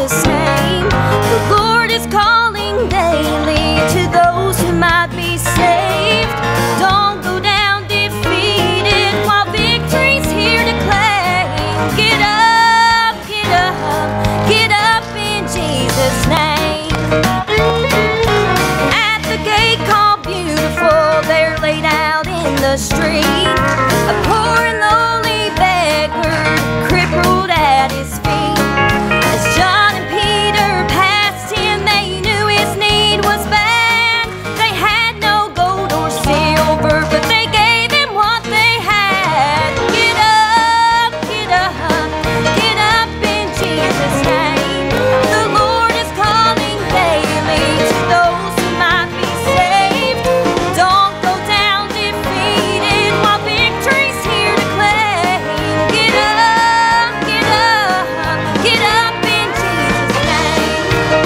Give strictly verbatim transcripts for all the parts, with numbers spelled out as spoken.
Jesus' name. The Lord is calling daily to those who might be saved. Don't go down defeated while victory's here to claim. Get up, get up, get up in Jesus' name. At the gate called Beautiful, they're laid out in the street, a poor and lonely beggar, crippled at his feet. As John and Peter passed him, they knew his need was bad. They had no gold or silver, but they gave him what they had. Get up, get up, get up in Jesus' name. The Lord is calling daily to those who might be saved. Don't go down defeated while victory's here to claim. Get up, get up, get up in Jesus' name.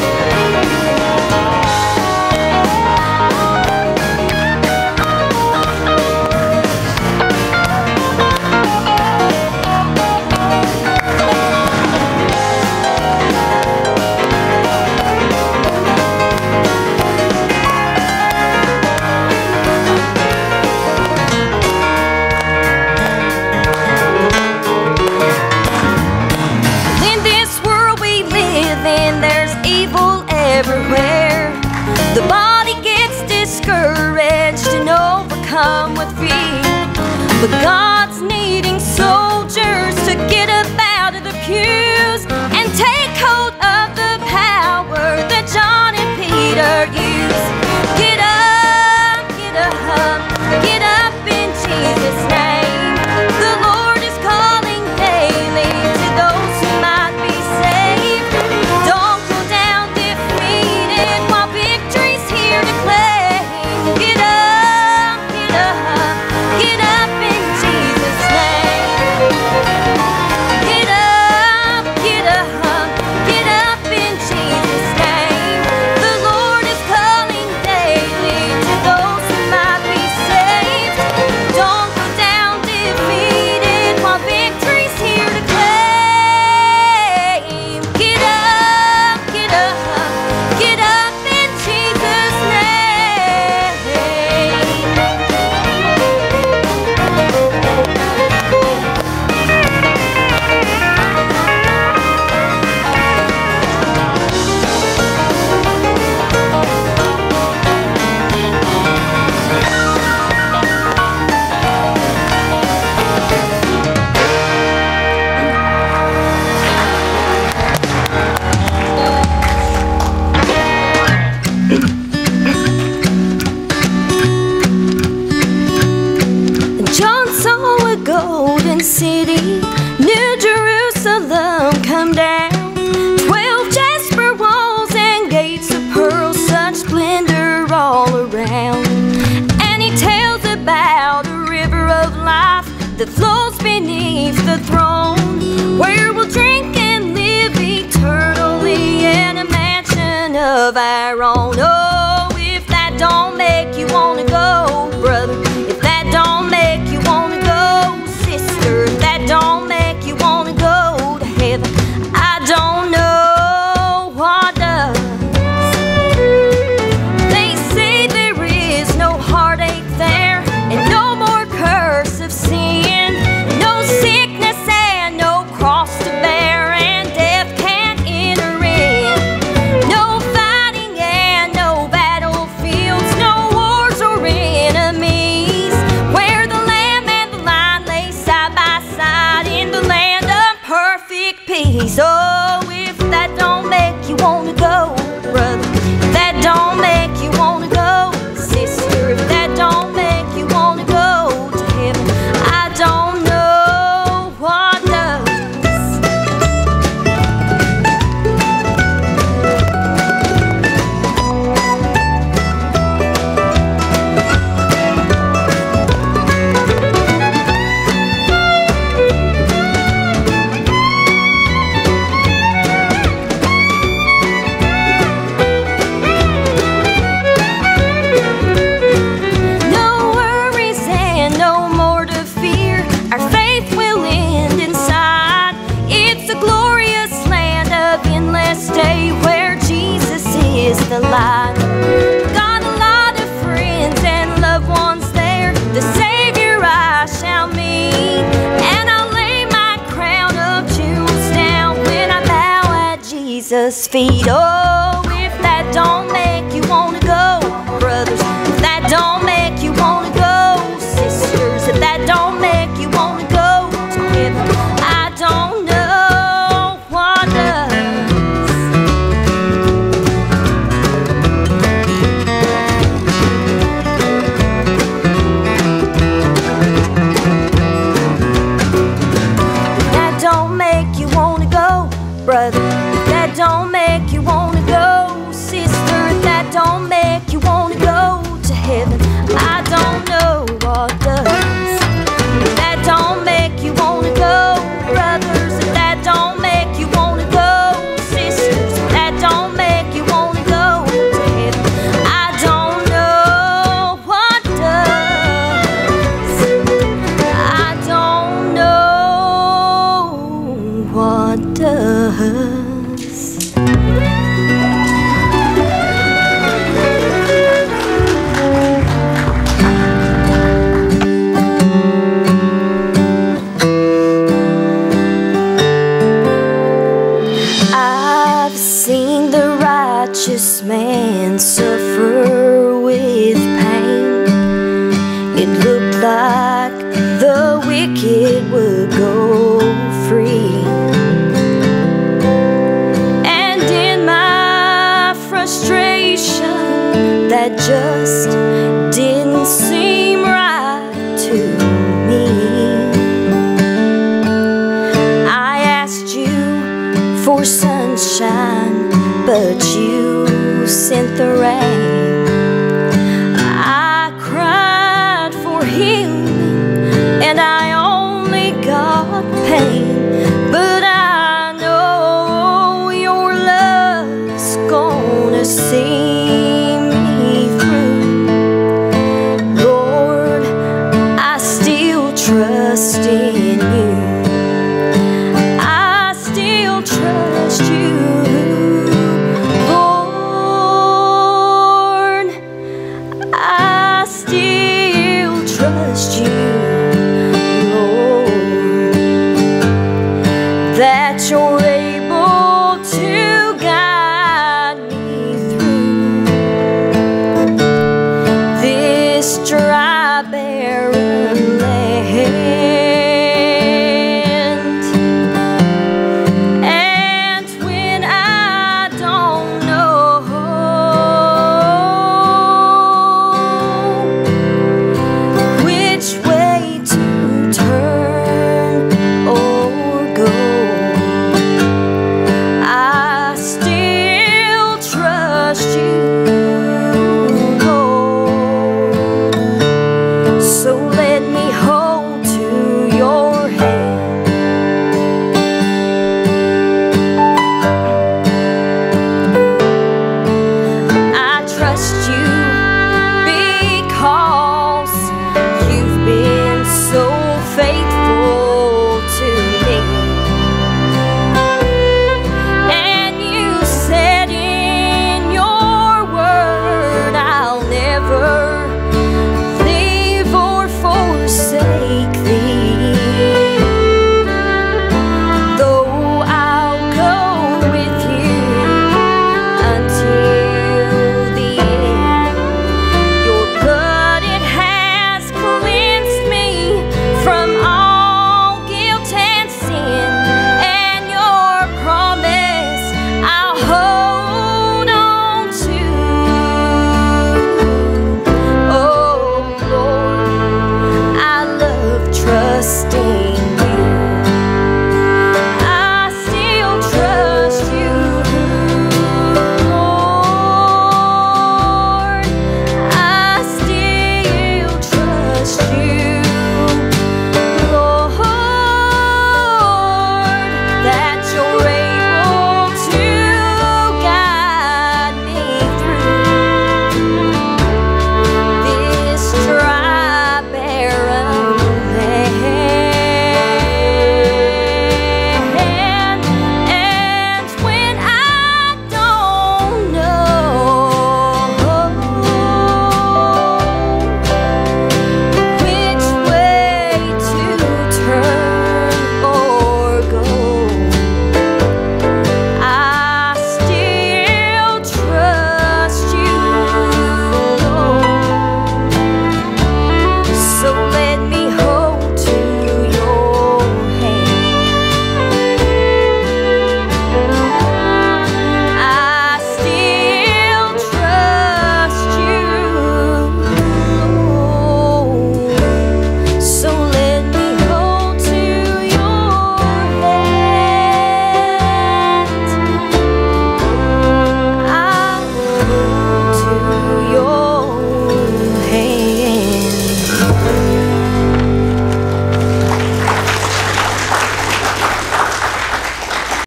In this world we live in, there's evil everywhere. The body gets discouraged and overcome with fear, but God's needing soldiers to get up out of the pews and take hold of the power that John and Peter used. Get up, get up, get up in Jesus' name. The Lord is calling daily to those who might be saved. Don't go down defeated while victory's here to claim. Get up, get up, get up in Jesus' name. Get up, get up, get up in Jesus' name. The Lord is calling daily to those who might be saved. Don't go down defeated while victory's here to claim. Get up, get up, get up in Jesus' name. John saw a golden city, New Jerusalem come down. Twelve jasper walls and gates of pearl, such splendor all around. And he tells about a river of life that flows beneath the throne, where we'll drink and live eternally in a mansion of our own. Oh, if that don't make you wanna go, brother, if that don't make you wanna go, sister, if that don't make you wanna go to heaven, I don't know what does. They say there is no heartache there, and no more curse of sin, no sickness and no cross to bear, and death can't enter in. No fighting and no battlefields, no wars or enemies, where the lamb and the lion lay side by side in the land of perfect peace. Oh, if that don't make you wanna go, brother, if that don't make you wanna go, sister, if that don't make you wanna go to heaven, I don't know what does. Jesus' feet. Oh, if that don't make you wanna go, brothers, if that don't make you wanna go, sisters, if that don't make you wanna go to heaven, I don't know what does. If that don't make you wanna go, brother, if that don't make you wanna go, sister, if that don't make you wanna go to heaven, I don't know what does. If that don't make you wanna go, brothers, if that don't make you wanna go, sisters, if that don't make you wanna go to heaven, I don't know what does. I don't know what does. I've seen the righteous man suffer with pain. It looked like the wicked would go free. And in my frustration, that just didn't seem right to me. I asked you for sunshine, but you sent the rain. I cried for healing, and I only got pain. But I know your love's gonna see me through. Lord, I still trust in you. I still trust you, Lord. I still trust you, Lord, that you're able